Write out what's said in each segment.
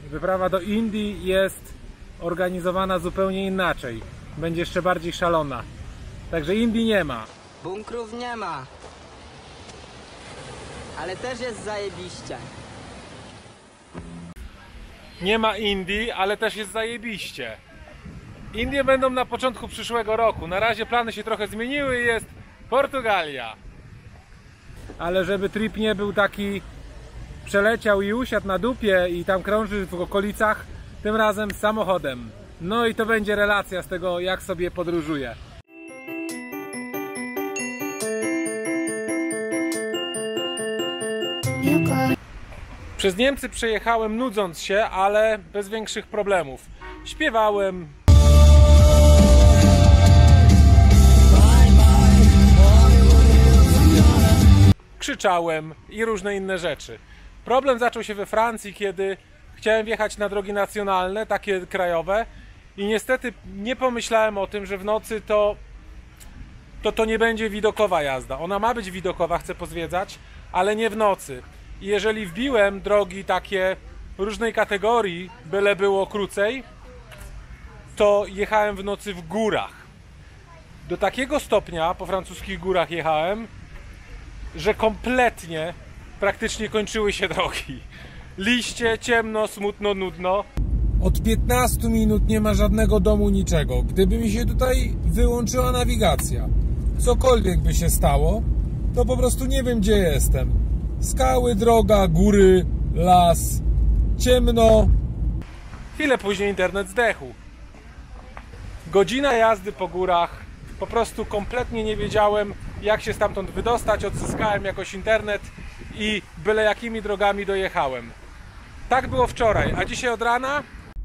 Wyprawa do Indii jest organizowana zupełnie inaczej. Będzie jeszcze bardziej szalona. Także Indii nie ma. Bunkrów nie ma. Ale też jest zajebiście. Nie ma Indii, ale też jest zajebiście. Indie będą na początku przyszłego roku. Na razie plany się trochę zmieniły i jest Portugalia. Ale żeby trip nie był taki przeleciał i usiadł na dupie i tam krąży w okolicach, tym razem samochodem. No i to będzie relacja z tego, jak sobie podróżuję. Przez Niemcy przejechałem nudząc się, ale bez większych problemów. Śpiewałem, krzyczałem i różne inne rzeczy. Problem zaczął się we Francji, kiedy chciałem wjechać na drogi nacjonalne, takie krajowe, i niestety nie pomyślałem o tym, że w nocy to nie będzie widokowa jazda. Ona ma być widokowa, chcę pozwiedzać, ale nie w nocy. I jeżeli wbiłem drogi takie różnej kategorii, byle było krócej, to jechałem w nocy w górach. Do takiego stopnia po francuskich górach jechałem, że kompletnie praktycznie kończyły się drogi. Liście, ciemno, smutno, nudno. Od 15 minut nie ma żadnego domu, niczego. Gdyby mi się tutaj wyłączyła nawigacja, cokolwiek by się stało, to po prostu nie wiem, gdzie jestem. Skały, droga, góry, las, ciemno. Chwilę później internet zdechł. Godzina jazdy po górach. Po prostu kompletnie nie wiedziałem, jak się stamtąd wydostać. Odzyskałem jakoś internet i byle jakimi drogami dojechałem. Tak było wczoraj, a dzisiaj od rana?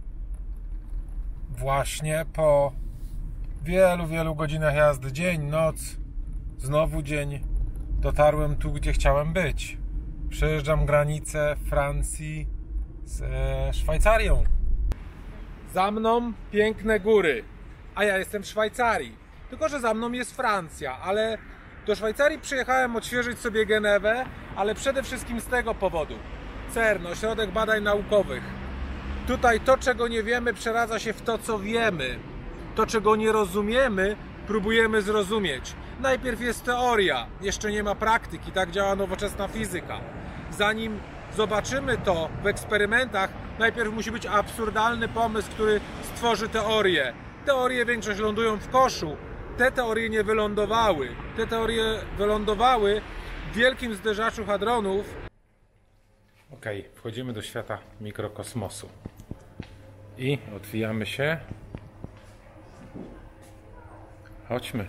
Właśnie po wielu godzinach jazdy, dzień, noc, znowu dzień, dotarłem tu, gdzie chciałem być. Przejeżdżam granicę Francji ze Szwajcarią. Za mną piękne góry, a ja jestem w Szwajcarii. Tylko że za mną jest Francja, ale do Szwajcarii przyjechałem odświeżyć sobie Genewę, ale przede wszystkim z tego powodu. CERN, Ośrodek Badań Naukowych. Tutaj to, czego nie wiemy, przeradza się w to, co wiemy. To, czego nie rozumiemy, próbujemy zrozumieć. Najpierw jest teoria, jeszcze nie ma praktyki, tak działa nowoczesna fizyka. Zanim zobaczymy to w eksperymentach, najpierw musi być absurdalny pomysł, który stworzy teorię. Teorie większość lądują w koszu. Te teorie nie wylądowały. Te teorie wylądowały w wielkim zderzaczu hadronów. Ok, wchodzimy do świata mikrokosmosu. I otwijamy się. Chodźmy.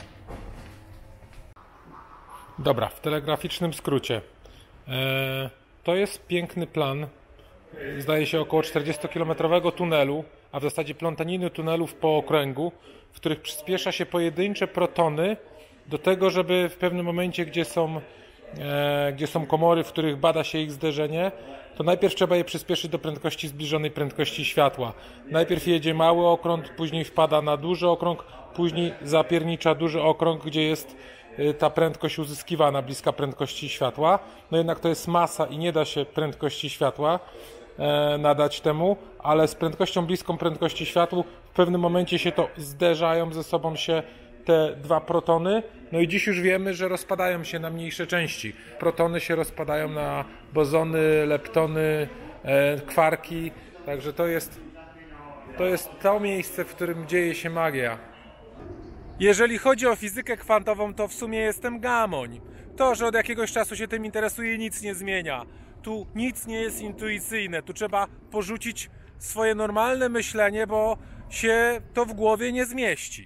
Dobra, w telegraficznym skrócie. To jest piękny plan. Zdaje się około 40-kilometrowego tunelu, a w zasadzie plątaniny tunelów po okręgu, w których przyspiesza się pojedyncze protony do tego, żeby w pewnym momencie, gdzie są komory, w których bada się ich zderzenie, to najpierw trzeba je przyspieszyć do prędkości zbliżonej prędkości światła. Najpierw jedzie mały okrąg, później wpada na duży okrąg, później zapiernicza duży okrąg, gdzie jest ta prędkość uzyskiwana bliska prędkości światła. No jednak to jest masa i nie da się prędkości światła nadać temu, ale z prędkością bliską prędkości światła w pewnym momencie się to zderzają ze sobą się te dwa protony. No i dziś już wiemy, że rozpadają się na mniejsze części. Protony się rozpadają na bozony, leptony, kwarki. Także to jest to miejsce, w którym dzieje się magia. Jeżeli chodzi o fizykę kwantową, to w sumie jestem gamoń. To, że od jakiegoś czasu się tym interesuje, nic nie zmienia. Tu nic nie jest intuicyjne. Tu trzeba porzucić swoje normalne myślenie, bo się to w głowie nie zmieści.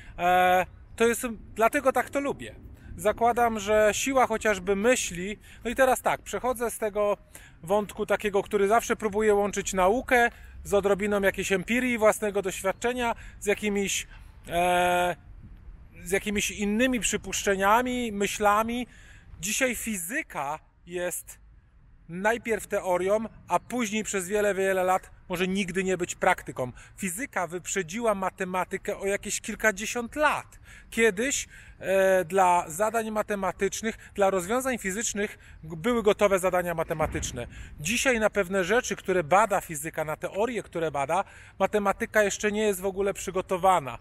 Dlatego tak to lubię. Zakładam, że siła chociażby myśli. No i teraz tak, przechodzę z tego wątku takiego, który zawsze próbuję łączyć naukę z odrobiną jakiejś empirii, własnego doświadczenia, z jakimiś innymi przypuszczeniami, myślami. Dzisiaj fizyka jest najpierw teorią, a później przez wiele, wiele lat może nigdy nie być praktyką. Fizyka wyprzedziła matematykę o jakieś kilkadziesiąt lat. Kiedyś dla zadań matematycznych, dla rozwiązań fizycznych były gotowe zadania matematyczne. Dzisiaj na pewne rzeczy, które bada fizyka, na teorie, które bada, matematyka jeszcze nie jest w ogóle przygotowana.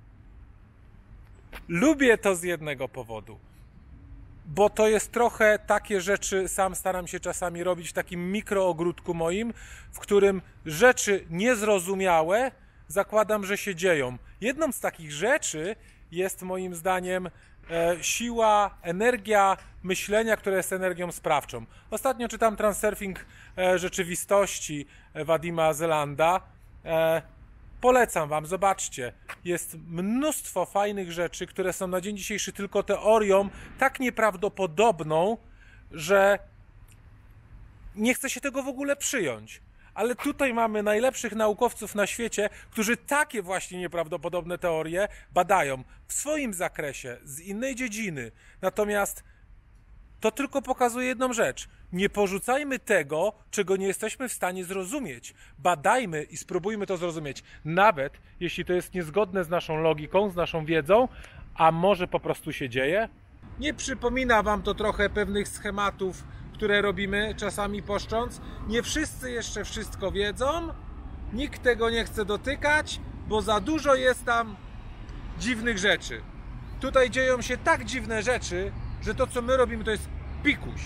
Lubię to z jednego powodu. Bo to jest trochę takie rzeczy, sam staram się czasami robić w takim mikroogródku moim, w którym rzeczy niezrozumiałe zakładam, że się dzieją. Jedną z takich rzeczy jest moim zdaniem siła, energia myślenia, która jest energią sprawczą. Ostatnio czytam Transurfing rzeczywistości Vadima Zelanda. Polecam Wam, zobaczcie, jest mnóstwo fajnych rzeczy, które są na dzień dzisiejszy tylko teorią, tak nieprawdopodobną, że nie chce się tego w ogóle przyjąć. Ale tutaj mamy najlepszych naukowców na świecie, którzy takie właśnie nieprawdopodobne teorie badają w swoim zakresie, z innej dziedziny. Natomiast to tylko pokazuje jedną rzecz. Nie porzucajmy tego, czego nie jesteśmy w stanie zrozumieć. Badajmy i spróbujmy to zrozumieć. Nawet jeśli to jest niezgodne z naszą logiką, z naszą wiedzą, a może po prostu się dzieje. Nie przypomina Wam to trochę pewnych schematów, które robimy czasami poszcząc? Nie wszyscy jeszcze wszystko wiedzą. Nikt tego nie chce dotykać, bo za dużo jest tam dziwnych rzeczy. Tutaj dzieją się tak dziwne rzeczy, że to, co my robimy, to jest pikuś.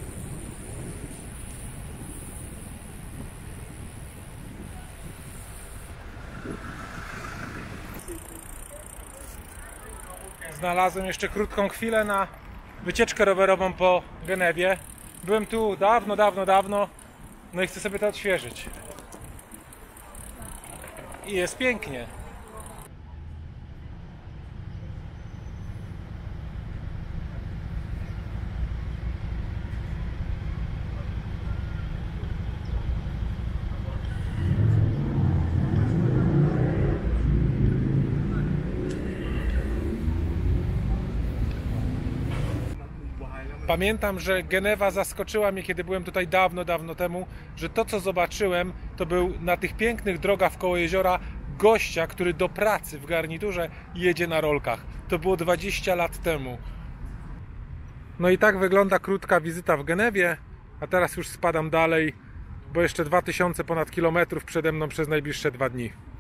Znalazłem jeszcze krótką chwilę na wycieczkę rowerową po Genewie. Byłem tu dawno, no i chcę sobie to odświeżyć. I jest pięknie. Pamiętam, że Genewa zaskoczyła mnie, kiedy byłem tutaj dawno temu, że to, co zobaczyłem, to był na tych pięknych drogach wkoło jeziora gościa, który do pracy w garniturze jedzie na rolkach. To było 20 lat temu. No i tak wygląda krótka wizyta w Genewie, a teraz już spadam dalej, bo jeszcze 2000 ponad kilometrów przede mną przez najbliższe 2 dni.